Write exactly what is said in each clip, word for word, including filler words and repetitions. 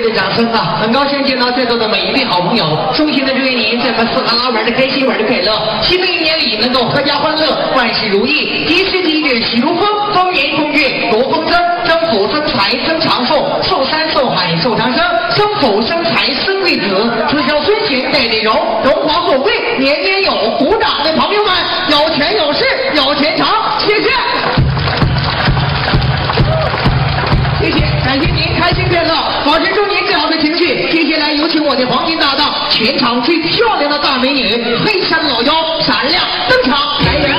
的掌声啊！很高兴见到在座的每一位好朋友，衷心的祝愿您这么吃喝拉玩的开心，玩的快乐。新的一年里能够阖家欢乐，万事如意，吉时吉日喜如风，丰年丰月罗丰增，增福增财增长寿，寿山寿海寿长生，生福生财生贵子，子孝孙贤代代荣，荣华富贵年年有。鼓掌的朋友们，有钱有势有钱长，谢谢。谢谢，感谢您开心快乐，保持住您最好的情绪。接下来有请我的黄金搭档，全场最漂亮的大美女黑山老妖闪亮登场，来人！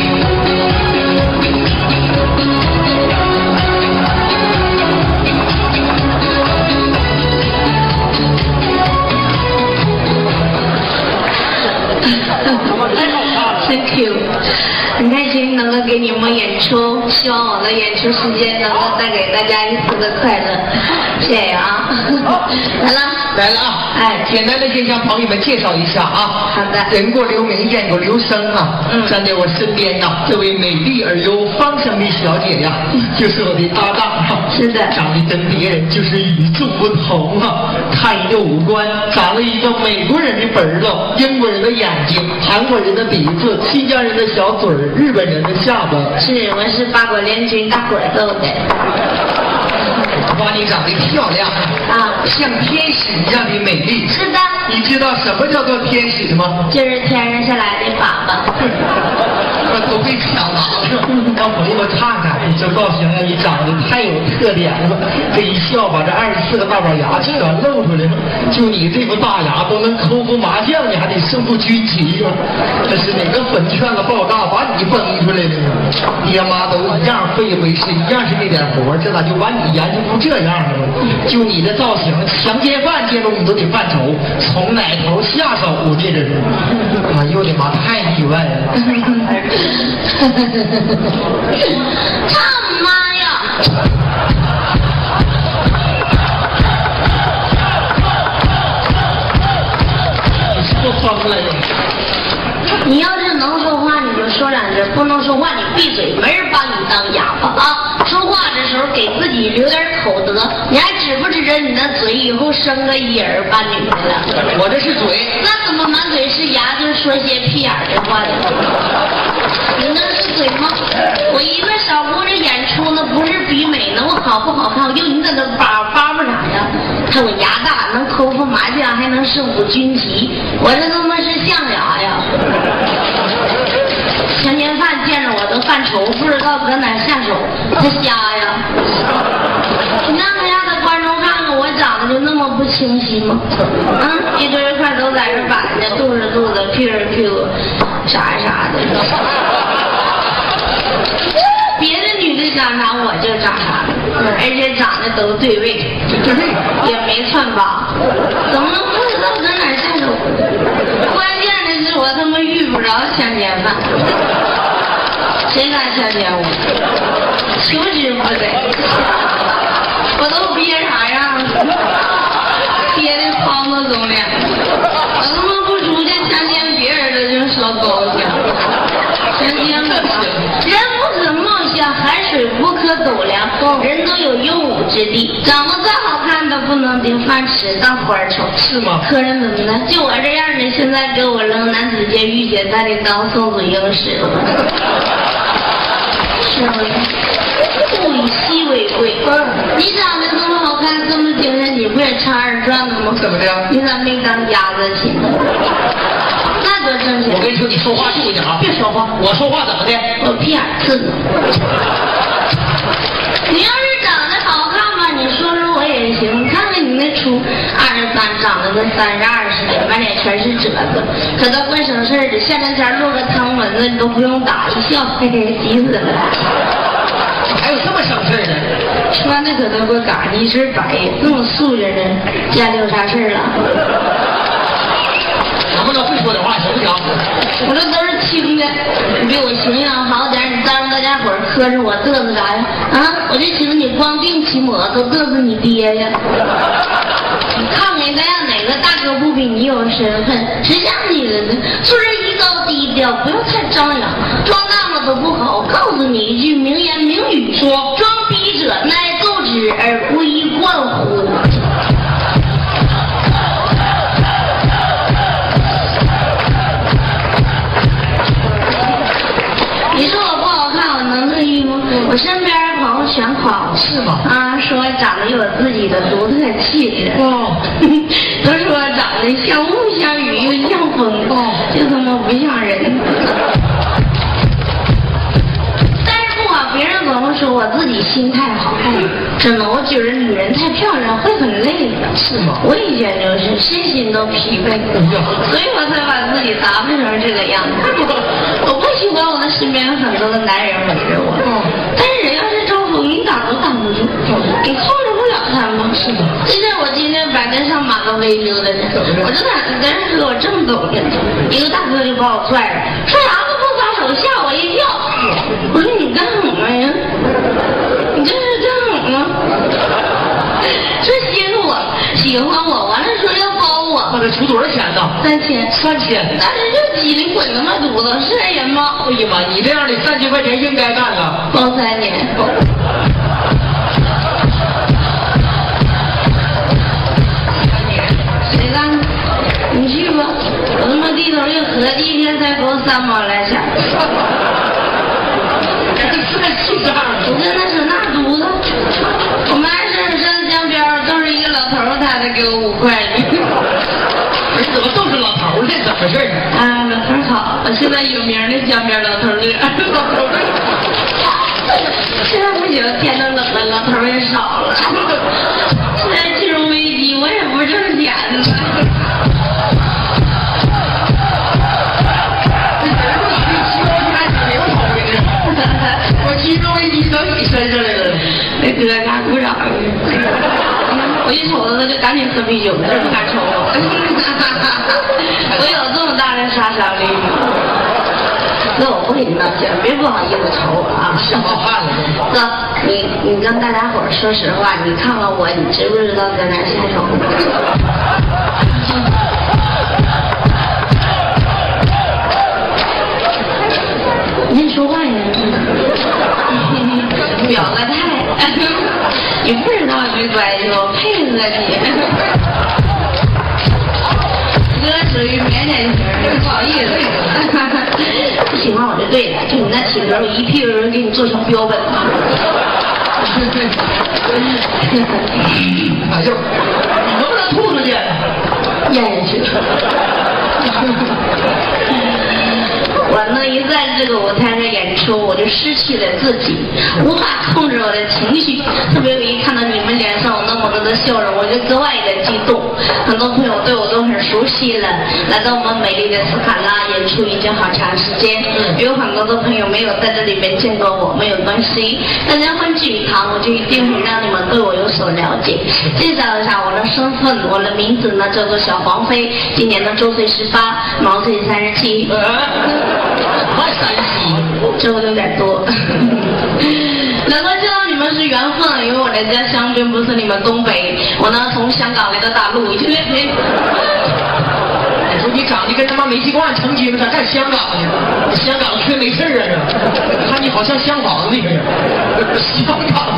Thank you， 很开心能够给你们演出，希望我的演出时间能够带给大家一丝的快乐。谢谢啊！来了， 来了啊！哎，简单的先向朋友们介绍一下啊。 好的。 人过留名，雁过留声啊。嗯。站在我身边呐、啊，这位美丽而又芳香的小姐呀，就是我的搭档啊。 是的。 长得跟别人就是与众不同啊！看一个五官，长了一个美国人的本儿了，英国人的眼睛，韩国人的鼻子，新疆人的小嘴儿，日本人的下巴。 是，我是八国联军大伙儿揍的。 哇，你长得漂亮啊，像天使一样的美丽。 是的。 你知道什么叫做天使吗？ 就是天上下来的粑粑。 都被抢了，让朋友们看看，就告诉想想你长得太有特点了，这一笑把这二十四个大板牙全露出来了。就你这副大牙都能抠副麻将，你还得胜负军旗吗？这是哪个粉圈子爆炸把你崩出来了呢？爹妈都一样会回事，一样是那点活，这咋就把你研究出这样了呢？就你的造型，强奸犯见着你都得犯愁，从哪头下手呢？这是，哎呦我的妈，太意外了！ 他妈呀！ 你是不是疯了呀？ 你要是能说话，你就说两句；不能说话，你闭嘴，没人把你当哑巴啊！说话的时候给自己留点口德。你还指不指着你的嘴，以后生个一儿半女的了？ 我这是嘴。 那怎么满嘴是牙，就说些屁眼儿的话呢？你那是嘴吗？我一个小姑娘演出呢，不是比美呢，我好不好看？我就你在那叭叭叭啥呀？看我牙大，能抠副麻将，还能胜负军旗，我这他妈是象牙呀！强奸犯见着我都犯愁，不知道搁哪下手，他瞎呀！你让台下的观众看看我长得就那么不清晰吗？啊，一堆块都在这摆着，肚子肚子，屁股屁股，啥啥的。别的女的长啥我就长啥，而且长得都对位，也没串吧？怎么能不知道搁哪下手？关键的是我他妈遇不着强奸犯，谁敢强奸我？求之不得。我都憋啥样了？憋的胖子总脸，我他妈不出去强奸别人的就说高兴，强奸不行，人不可貌相，海水不可斗量，人都有用武之地，长得再好看都不能顶饭吃当花瞅， 是吗？ 可人怎么的？就我这样的，现在给我扔男子监狱去，咱得当送子英使了，是不是？物以稀为贵。你长得这么好看，这么精神，你不也唱二转的吗？ 怎么的？ 你咋没当鸭子去？那多挣钱！ 我跟你说，你说话注意点啊！ 别说话， 我说话怎么的？ 我屁眼刺呢。你要是长得好看吧，你说说我也行。看看你那出二十三，长得跟三十二似的，满脸全是褶子。可倒怪省事的，下半天落个汤蚊子，你都不用打，一笑，嘿嘿，急死了。 还有这么省事的？ 穿的可都不嘎，一身白，那么素着呢，家里有啥事了？ 能不能会说点话，行不行？ 我这都是轻的，你比我形象好点，你再让大家伙儿磕着我嘚瑟啥呀？啊，我就请你光腚骑摩托嘚瑟你爹呀！你看看人家哪个大哥不比你有身份？谁像你了呢？做人一高低调，不要太张扬，装大了都不好。我告诉你一句名言名语，说装逼者乃奏之而不宜冠乎。 吗？ 啊，说我长得有自己的独特气质。 哦， 都说我长得像雾像雨又像风，哦，就他妈不像人。但是不管别人怎么说，我自己心态好。真的，我觉得女人太漂亮会很累的。 是吗？ 我以前就是身心都疲惫，所以我才把自己打扮成这个样子。我不喜欢我的身边有很多的男人围着我，但是人要是招风，你挡都挡不住，你控制不了他们。是的。就像我今天白天上马都没溜达着，我正在跟人说我正走着，一个大哥就把我拽着，说啥都不撒手，吓我一跳。我说你干什么呀？你这是干什么？说稀罕我，喜欢我，完了说要包我。 我这出多少钱呢？ 三千。 三千。 但是就机灵滚他妈犊子，是人吗？ 哎呀妈，你这样的三千块钱应该干了。 包三年。谁干？你去吧，我他妈低头一合计，一天才够三毛来钱。我跟他说那犊子，我妈身上上江边都是一个老头，他才给我五块呢。 怎么都是老头儿呢？怎么回事呢？ 啊，老头好，我现在有名的江边老头乐。现在不行，天都冷了，老头也少了。现在金融危机，我也不挣钱了。 我金融危机到你身上来了， 那哥俩鼓掌。我一瞅着他就赶紧喝啤酒，这不敢瞅我。我有这么大的杀伤力吗？哥，我不给你道歉，别不好意思瞅我啊！ 吓冒汗了。 哥，你你跟大家伙儿说实话，你看看我，你知不知道在哪下手？你说话呀？表个态。你不知道没关系，我配合你。哥属于腼腆型，不好意思。不喜欢我就对了，就你那体格，我一屁股人给你做成标本。 哎呦，你能不能吐出去？ 咽下去。我呢一在这个舞台上演出，我就失去了自己，无法控制我的情绪。特别我一看到你们脸上有那么多的笑容，我就格外的激动。很多朋友对我都很熟悉了，来到我们美丽的斯卡拉演出已经好长时间，有很多的朋友没有在这里面见过我，没有关系。大家欢聚一堂，我就一定会让你们对我有所了解。介绍一下我的身份，我的名字呢叫做小黄飞，今年的周岁十八，毛岁三十七。 快三七， 周有点多。能够见到你们是缘分，因为我的家乡并不是你们东北，我呢从香港来到大陆，就连连。 你说你长得跟他妈煤气罐成精，咋在香港呢？香港缺没事啊？这看你好像香港那个人，香港。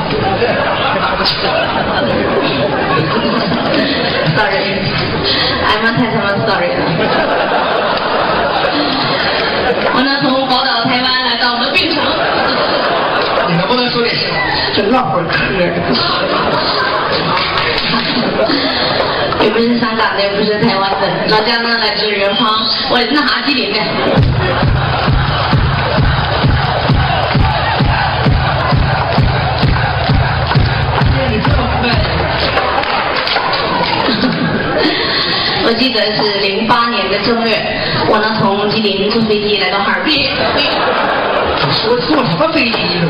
Sorry，I'm 太他妈 sorry 了。我呢从宝岛台湾来到我们槟城。 你能不能说点实话？ 就唠会儿嗑。也不是香港的，也不是台湾的，老家呢来自远方，我那哈吉林的。 你这么快？ 我记得是零八年的正月，我呢从吉林坐飞机来到哈尔滨。 说坐什么飞机呢？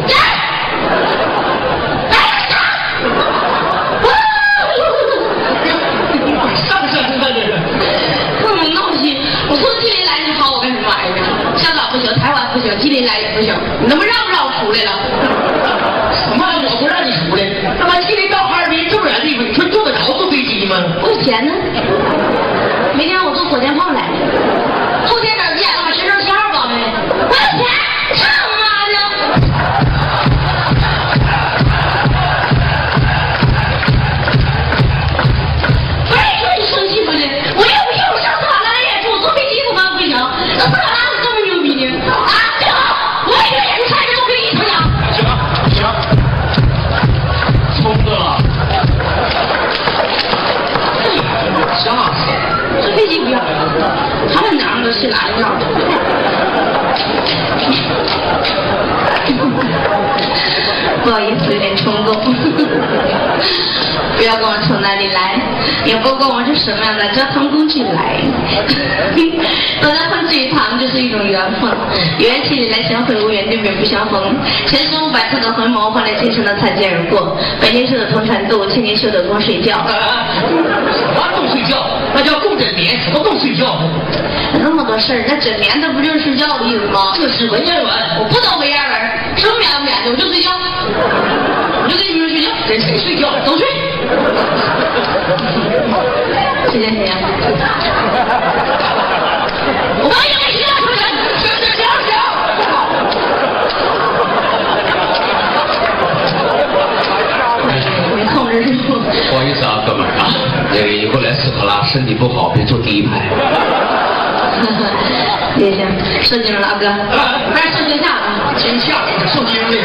上身了这是。 这么闹心！我从吉林来，你跑我干什么玩意儿？香港不行，台湾不行，吉林来也不行，你他妈让不让我出来了？ 什么？我不让你出来？他妈吉林到哈尔滨这么远地方，你说坐得着坐飞机吗？ 我有钱呢。明天我坐火箭炮来，后天等见，把神舟七号搞没？我有钱，上妈的！不是说你生气不是？我又不是我上斯卡拉演出，我坐飞机怎么不行？那斯卡拉是这么牛逼呢？啊，对好，我一个演出差点坐飞机不行。 去哪里找？不好意思，有点冲动。不要问我从哪里来，也不问我是什么样的交通工具来。走到混这一趟就是一种缘分，缘起你来相会，无缘对面不相逢。千山五百次的回眸，换来今生的擦肩而过。百年修的同船渡，千年修的共睡觉。 什么共睡觉？那叫共枕眠，什么共睡觉？ 那么多事儿，那枕眠的不就是睡觉的意思吗？ 这是文言文， 我不懂文言文，什么眠不眠的，我就睡觉，我就跟你们睡觉， 跟谁睡觉？ 都睡。谢谢你。我帮你们洗澡，是是是，行行。没控制住。 不好意思啊，哥们儿啊，那个以后来斯特拉身体不好，别坐第一排。 也行，受惊了，老哥，快受惊吓了， 惊吓，受惊了。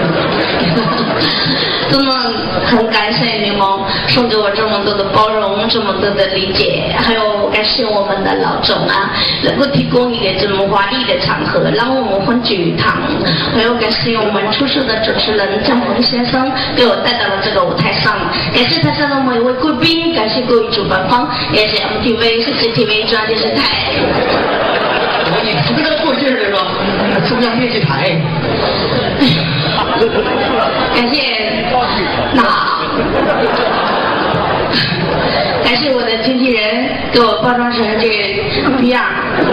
真的很感谢你们送给我这么多的包容，这么多的理解，还有感谢我们的老总啊，能够提供一个这么华丽的场合，让我们欢聚一堂。还有感谢我们出色的主持人张鹏先生给我带到了这个舞台上，感谢台上的每一位贵宾，感谢各位主办方，也是 M T V、C C T V 中央电视台。 你不知道过劲儿的吗？中央电视台。 感谢那，感谢我的经纪人给我包装成这个逼样。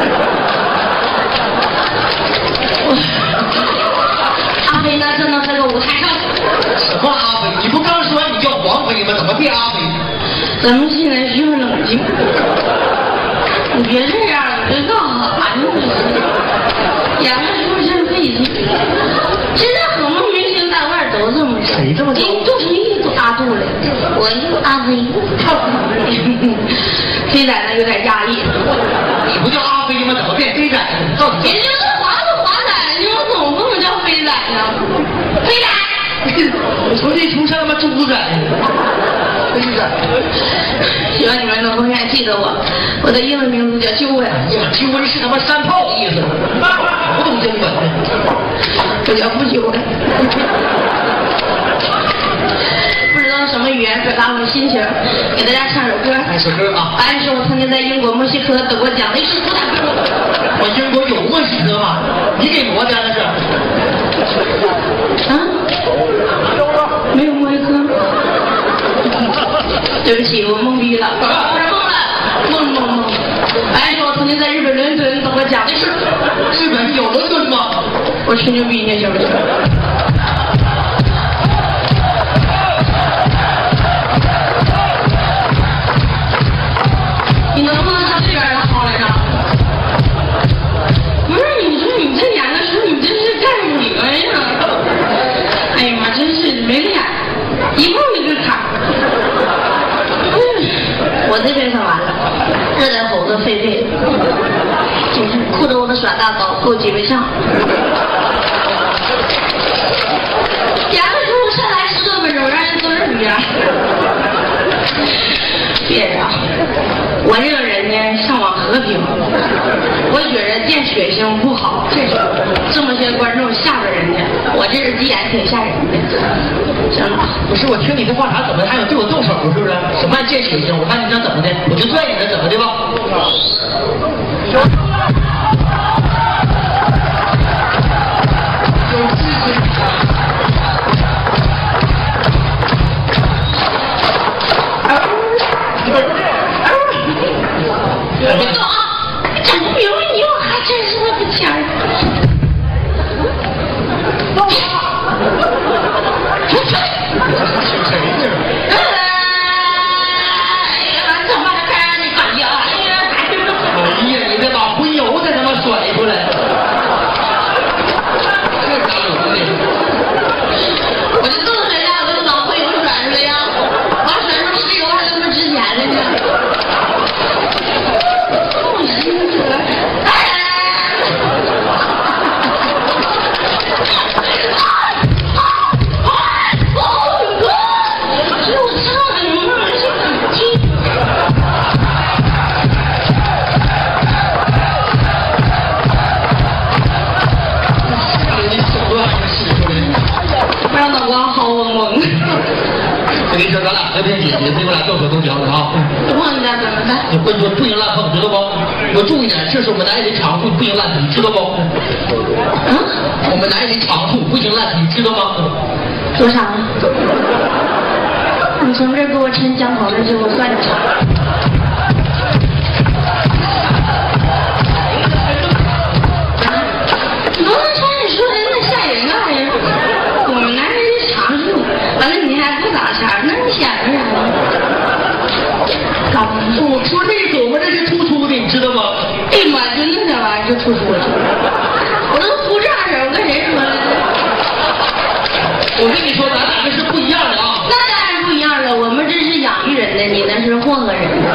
阿飞呢，站到这个舞台上。 什么阿飞？你不刚说你叫黄飞吗？怎么变阿飞？ 咱们现在需要冷静。你别这样，你这干啥呢？演的是不是费劲？现在很多明星大腕都这么说。 谁这么说？ 杜成义都阿杜了，我就阿飞。飞仔呢有点压抑。 你不叫阿飞吗？怎么变飞仔？到底？ 人家是华是华仔，你我怎么不能叫飞仔呢？飞仔。 我从地出生他妈猪仔。飞仔。 希望你们能永远记得我，我的英文名字叫鸠文。 鸠文是他妈山炮的意思，不懂中文的。 我叫不鸠文。不知道什么语言表达我的心情，给大家唱首歌。 唱首歌啊！ 答案是我曾经在英国、墨西哥得过奖的一首主打歌。 我英国有墨西哥吗？你给国家的是？ 啊？没有墨西哥。对不起，我懵逼了，我是懵了，懵懵懵。哎，说我曾经在日本伦敦得过奖的是。 日本有伦敦吗？ 我吹牛逼，你信不信？你能不能上这边来好来着？不是，你说你这演的时候，你真是干什么呀？哎呀妈，真是没脸，一碰一个坎。我这边上完了，热带猴子狒狒，哭着我的耍大刀，给我挤没上。演的时候上来十多分钟，让人都是逼样。别人啊，我这个人呢向往和平，我觉着见血腥不好，这是这么些观众吓着人家，我这人演挺吓人的。行了， 不是我听你这话茬，怎么还有对我动手是不是？什么见血腥？我看你想怎么的，我就拽你了，怎么的吧？ 别动啊！整不明白你我还真是那个钱儿。动啊！出去！ 谁呢？ 哎呀，怎么了？你干呀？哎呀！ 哎呀，你这把灰俩和平解决，别我俩斗手斗脚的啊！ 碰一下怎么办？ 我跟你说，不行乱碰，知道不？我注意点，这是我们男人的长处，不行乱踢，知道不？ 啊？ 我们男人的长处，不行乱踢，知道吗？ 多长啊？你从这儿给我抻江头的时候算着长。不能穿你说的那吓人干啥呀？我们男人的长处，完了你还不打茬，那你显摆啥呢？搞我说这个，我这是突出的，你知道吗？ 哎呀妈，就那点玩意儿就突出了，我都服这样式儿，我跟谁说的？ 我跟你说，咱俩这是不一样的啊！ 那当然不一样了，我们这是养育人的，你那是混合人的。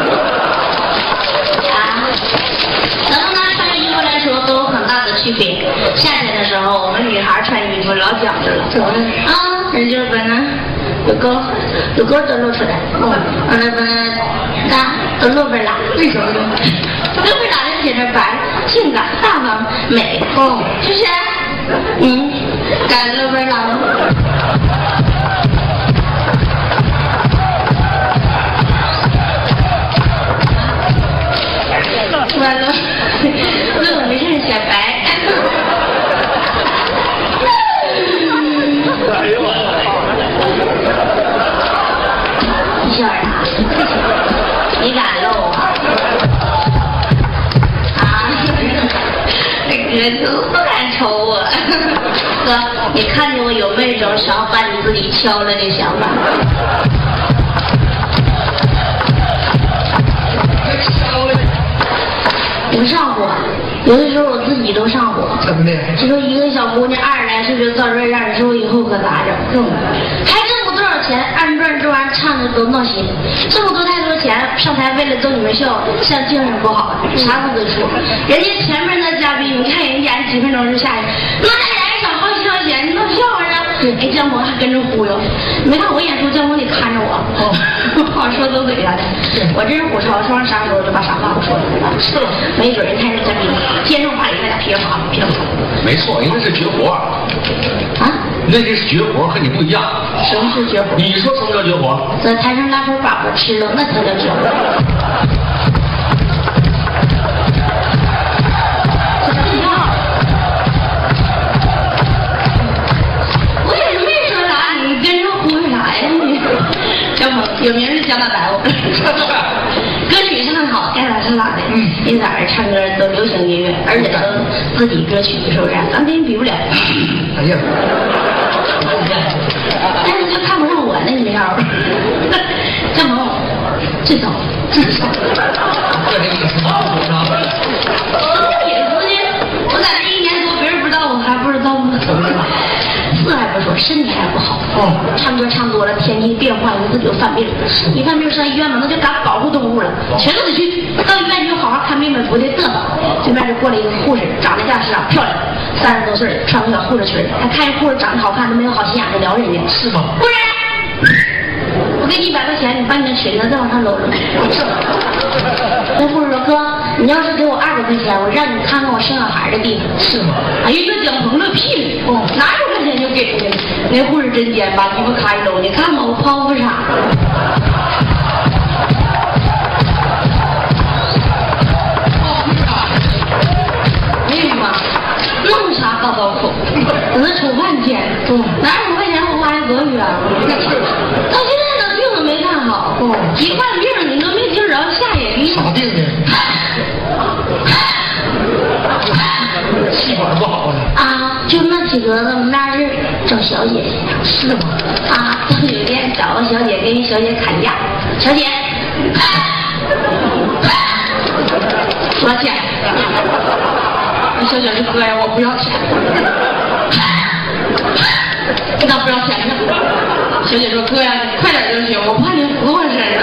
啊，咱们拿穿着衣服来说都有很大的区别。夏天的时候，我们女孩穿衣服老讲究了，怎么了？啊，人就是本呢，有沟，有沟都露出来。哦，完了本大都露背了，为什么呢？露背了就显得白、性感、大方、美。哦，是不是？嗯，敢露背了。完了，那我没事显白。 哎呦我！ 小儿啊，你敢露啊？啊，哥都不敢瞅我。哥，你看见我有没有一种想把你自己敲了的想法？不上火，有的时候我自己都上火。 怎么的？ 你说一个小姑娘二十来岁就到这样，你说我以后可咋整？嗯，还挣不多少钱，二人转这玩意儿唱的都闹心。这么多太多钱上台，为了逗你们笑，像精神不好，啥不得说。人家前面那嘉宾，你看人演几分钟就下去，那再演一场好几条钱，你能笑话啊？哎，姜萌还跟着忽悠，你没看我演出，姜萌得看着我，好说走嘴啥的。我真是虎超，说完啥时候就把啥话都说出来了。是，没准人看这嘉宾天生把里那噼里啪啦噼里啪啦。 没错，因为是绝活。 啊？ 那这是绝活，和你不一样。 什么是绝活？ 你说什么叫绝活？ 在台上拉出粑粑吃了，那才叫绝活。我也没说啥，你跟着忽悠啥呀你？姜萌有名的姜大白，我歌曲唱得好，该咋唱咋的。嗯，因咋儿唱歌都流行音乐，而且都自己歌曲，是不是？咱跟人比不了。 哎呀， 但是他看不上我那一面儿。姜萌最早最早。 这这意思吧？ 什么叫野夫呢？我在这一年多，别人不知道，我还不知道吗？字还不说，身体还不好。哦，唱歌唱多了，天气变化，有自己就犯病。一犯病上医院嘛，那就赶保护动物了，全都得去。到医院就好好看病吧，不得嘚瑟。对面就过来一个护士，长得架势啊漂亮，三十多岁，穿个小护士裙，还看人护士长得好看，都没有好心眼子撩人家。 是吗？ 护士，我给你一百块钱，你把你的裙子再往上搂搂。那护士说：“哥，你要是给我二百块钱，我让你看看我生小孩的地方。” 是吗？ 哎呀，这蒋鹏乐屁了！哦，哪有块钱就给的？那护士真尖，把衣服咔一搂，你看吧，我剖腹产。哎呀妈，弄啥大刀口？等他瞅半天，哪有块钱我花的多远？到现在呢，病都没看好。哦，一看病你都没听着吓人。 啥病呢？气管不好呢。 啊，就那体格子，没啥事找小姐。 是吗？ 啊，到酒店找个小姐，跟人小姐砍价。小姐，多少钱？那小姐说：“哥呀，我不要钱。”那不要钱呢？小姐说：“哥呀，你快点就行，我怕你扶我身上。”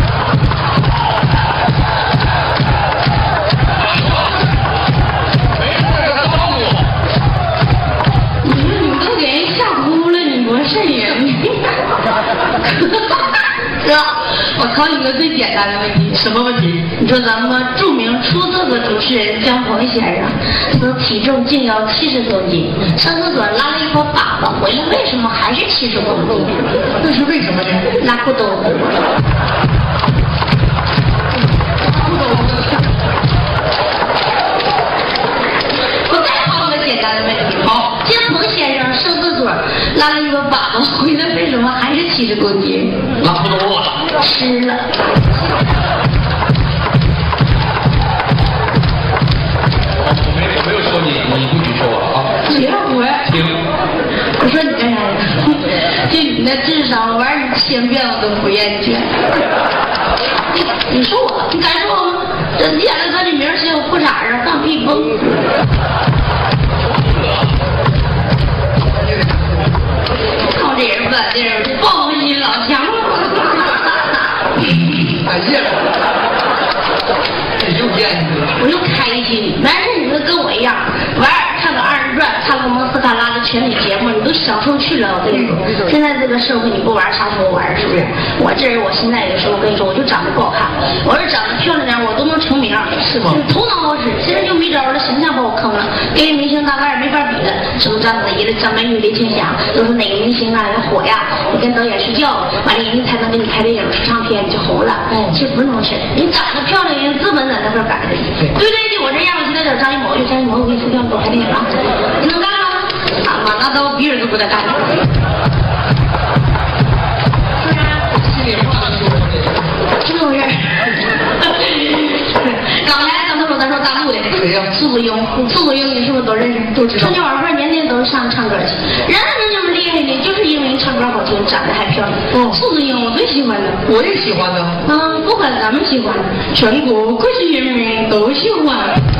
你说你都给人吓哭了，你多瘆人！哥，我考你个最简单的问题。 什么问题？ 你说咱们著名出色的主持人姜鹏先生，他的体重竟要七十多斤，上厕所拉了一坨粑粑，回来为什么还是七十公斤？ 那是为什么呢？ 拉裤兜子。我再考个简单的问题。 好， 姜鹏先生上厕所拉了一坨粑粑，回来为什么还是七十公斤？ 拉裤兜子了。 吃了。 我没我没有说你，你不许说我啊。 行，我行。 我说你干啥呀？就你那智商，玩你千遍我都不厌倦。你你说我，你敢说我吗？这演了搁你名写我裤衩上放屁崩。靠这人吧，这人报复心老强。 哎呀，这又厌你了。 我又开心，男生女生跟我一样，玩看个二人转，看个蒙斯卡拉的全体节目，你都享受去了。我跟你说，现在这个社会你不玩啥时候玩？是不是？我这人我现在有时候我跟你说，我就长得不好看，我要长得漂亮点，我都能成名。 是吗？ 就是头脑好使，现在就没招了，形象把我坑了，跟明星大腕没法比了。什么章子怡了、张曼玉、林青霞，都是哪个明星啊要火呀？你跟导演睡觉，完了人家才能给你拍电影、出唱片，你就红了。嗯，其实不是那么事，你长得漂亮，人资本在那边摆着。对不对？就我这样，我现在找张艺谋，就张艺谋，我给你出票，给我拍电影啊！你能干吗？啊妈，那都别人都不带干的。是不是？ 心里话说的。 是不是？刚才刚才说咱说大陆的谁呀？ 苏子英，苏子英你是不是都认识？ 都知道。 春节晚会年年都上唱歌去，人还能这么厉害呢？就是因为唱歌好听，长得还漂亮。 哦， 苏子英我最喜欢的。 我也喜欢的。 啊，不管咱们喜欢，全国各地人民都喜欢。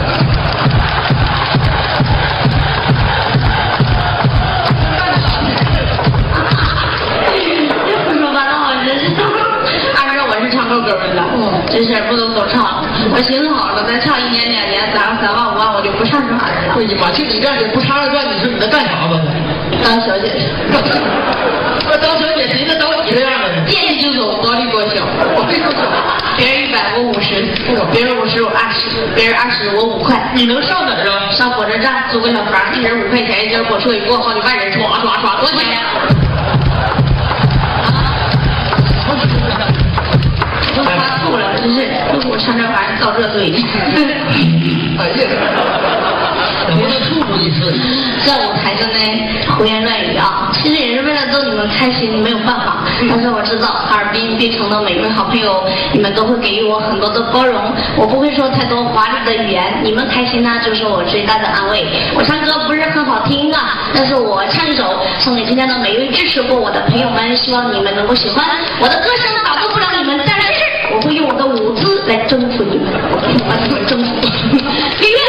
胡说八道，真是。按说我是唱够歌的，这事儿不能总唱。我寻思好了，再唱一年两年，攒个三万五万，我就不上这玩意儿了。 哎呀妈，就你这样式不唱二段，你说你能干啥吧？ 当小姐。 那当小姐谁能当你这样的呢？ 见你就走，薄利多销。 我跟你说， 别人一百我五十，别人五十我二十，别人二十我五块。 你能上哪儿啊？ 上火车站租个小房，一人五块钱，一节火车一过，好几万人唰唰唰，多少钱呀？都发吐了，真是！都给我上这玩意儿造这堆的。 哎呀，能不能处处一次？ 在舞台上呢，胡言乱语啊，其实也是为了逗你们开心，没有办法。但是我知道哈尔滨槟城的每位好朋友，你们都会给予我很多的包容，我不会说太多华丽的语言，你们开心呢，就是我最大的安慰。我唱歌不是很好听啊，但是我唱一首送给今天的每一位支持过我的朋友们，希望你们能够喜欢。我的歌声打动不了你们，但是我会用我的舞姿来征服你们，把你们征服。音乐